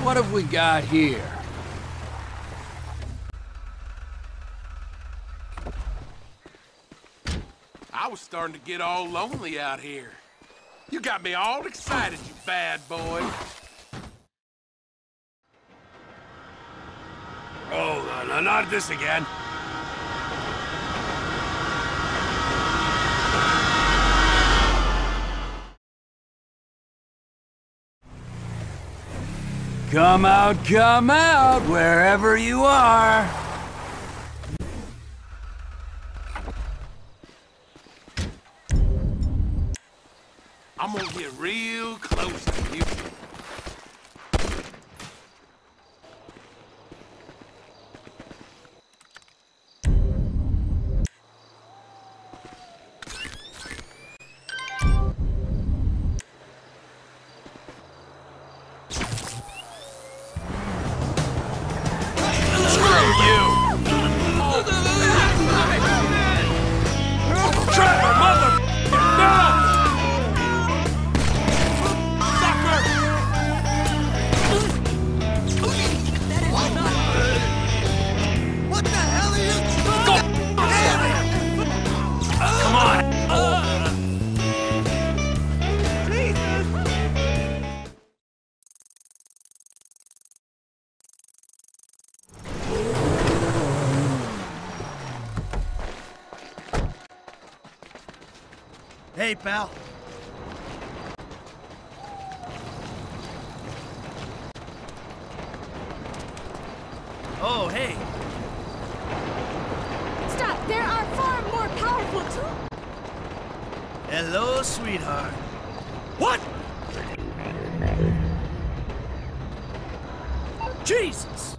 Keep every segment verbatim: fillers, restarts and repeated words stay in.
What have we got here? I was starting to get all lonely out here. You got me all excited, you bad boy. Oh, no, not this again. Come out, come out, wherever you are. I'm gonna get real close to you. Hey, pal. Oh, hey. Stop! There are far more powerful tools! Hello, sweetheart. What? Jesus!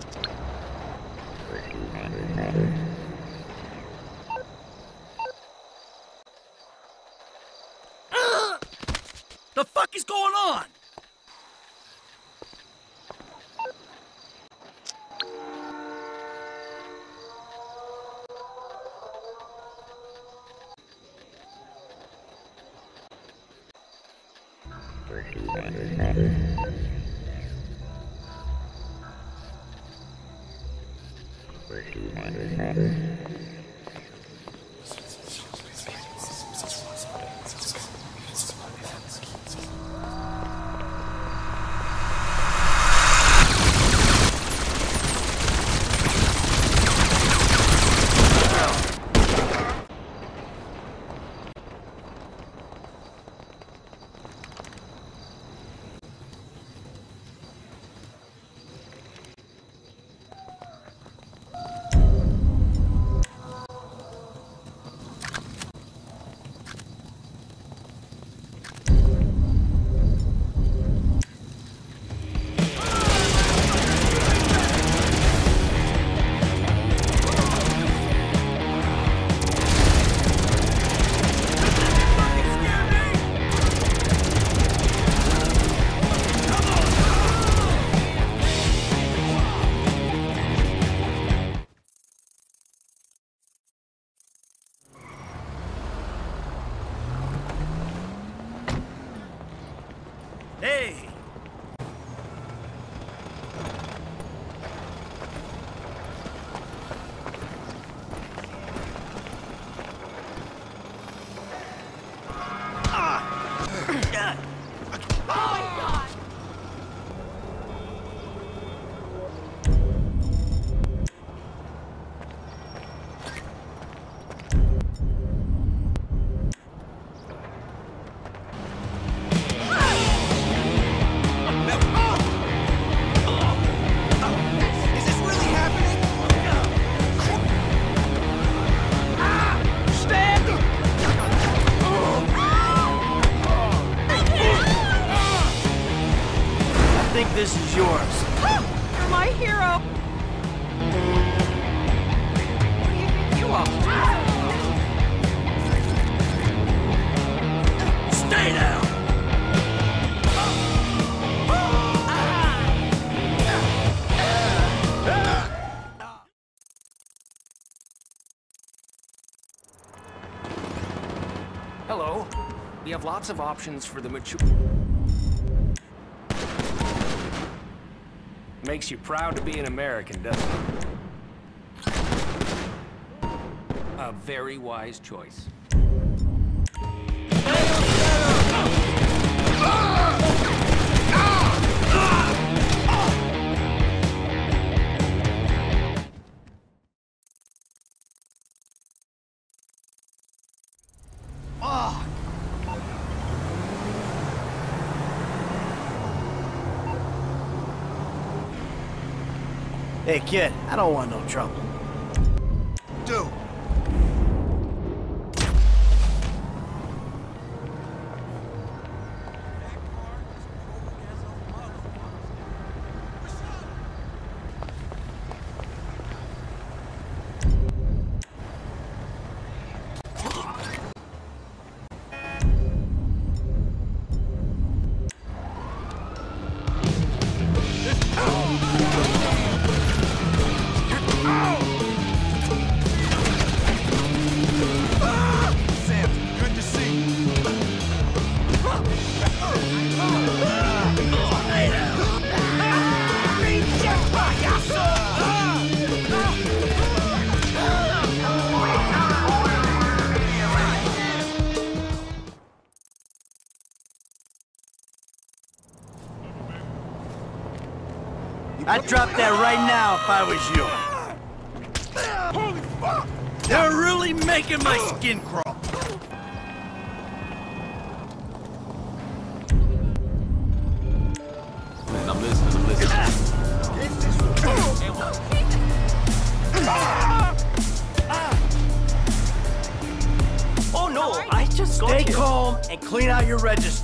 The fuck is going on? Hey! I think this is yours. You're my hero! What do you think you are? Stay down! Hello. We have lots of options for the mature... Makes you proud to be an American, doesn't it? A very wise choice. Hey, kid, I don't want no trouble. Dude. I'd drop that right now if I was you. Holy fuck! They're really making my skin crawl. Man, I'm listening, I'm listening. Oh no, I just stay calm and clean out your register.